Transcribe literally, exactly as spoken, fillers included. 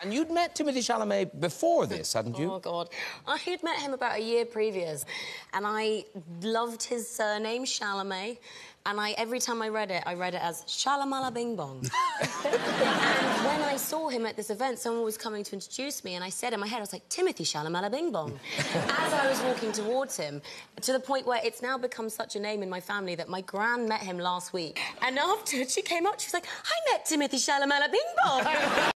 And you'd met Timothee Chalamet before this, hadn't you? Oh, God. I had met him about a year previous, and I loved his surname, Chalamet, and I, every time I read it, I read it as chala-mala-bing-bong. And when I saw him at this event, someone was coming to introduce me, and I said in my head, I was like, Timothee Chalamet-bing-bong. As I was walking towards him, to the point where it's now become such a name in my family that my gran met him last week. And afterwards, she came up, she was like, I met Timothee Chalamet-bing-bong.